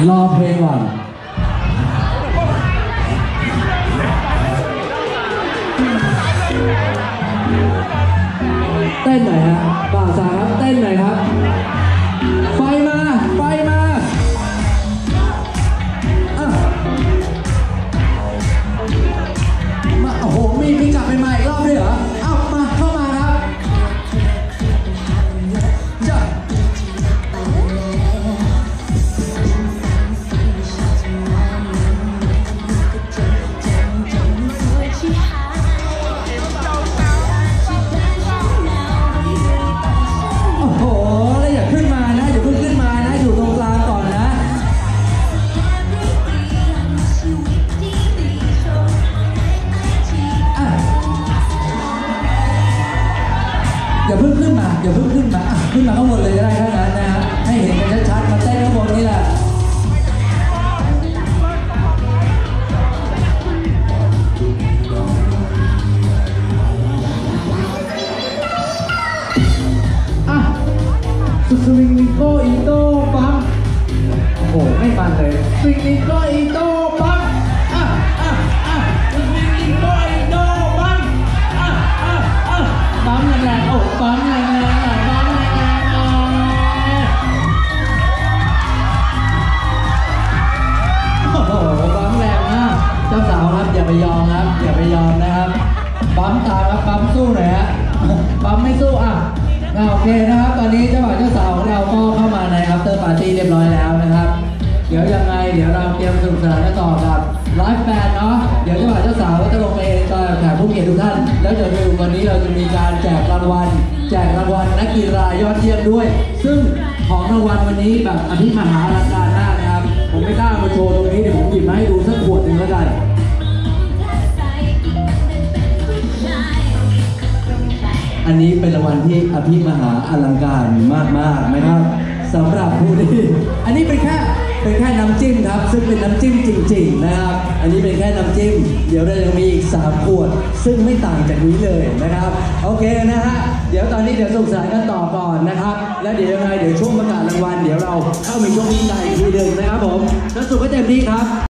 รอเพลงก่อนเต้นหน่อยฮะบ่าวสาวครับเต้นหน่อยครับไฟมาไฟมาโอ้โหมีกลับไปใหม่อีกรอบเลยเหรอเอ้ามาเข้ามาครับจ้ะโอ้โหแล้วอย่าขึ้นมานะอย่าเพิ่งขึ้นมานะอยู่ตรงกลางก่อนนะอย่าเพิ่งขึ้นมาอย่าเพิ่งขึ้นมาขึ้นมาข้างบนเลยก็ได้ทั้งนั้นนะฮะให้เห็นกันชัดๆมาเต้นข้างบนนี่แหละสวิงลิโก้อีโต้ปั๊มโอ้โหไม่มันเลยสวิงลิโก้อีโต้ปั๊มสวิงลิโก้อีโต้ปั๊มปั๊มแรงๆโอ้ปั๊มแรงๆปั๊มแรงๆโอ้โหปั๊มแรงมากเจ้าสาวครับอย่าไปยอมครับอย่าไปยอมนะครับปั๊มตามครับปั๊มสู้หน่อยฮะปั๊มไม่สู้โอเคนะครับตอนนี้เจ้าบ่าวเจ้าสาวของเราก็เข้ามาใน after party เรียบร้อยแล้วนะครับเดี๋ยวยังไงเดี๋ยวเราเตรียมสนุกสนานกันต่อกับไลฟ์แบนด์เนาะเดี๋ยวเจ้าบ่าวเจ้าสาวก็จะลงไปกับแขกผู้เกียรติทุกท่านแล้วเดี๋ยววันนี้เราจะมีการแจกรางวัลนักกีฬายอดเยี่ยมด้วยซึ่งของรางวัลวันนี้แบบอภิมหาอลังการมากนะครับผมไม่กล้ามาโชว์ตรงนี้เดี๋ยวผมหยิบมาให้ดูสักขวดหนึ่งแล้วกันอันนี้เป็นรางวัลที่อภิมหาอลังการมากๆนะครับสำหรับผู้ที่อันนี้เป็นแค่น้ำจิ้มครับซึ่งเป็นน้ำจิ้มจริงๆนะครับอันนี้เป็นแค่น้ำจิ้มเดี๋ยวเรายังมีอีก3ขวดซึ่งไม่ต่างจากนี้เลยนะครับโอเคนะฮะเดี๋ยวตอนนี้เดี๋ยวสนุกสนานกันต่อก่อนนะครับแล้วเดี๋ยวยังไงเดี๋ยวช่วงประกาศรางวัลเดี๋ยวเราเข้าไปช่วงนี้กันอีกทีหนึ่งนะครับผมสนุกให้เต็มที่ครับ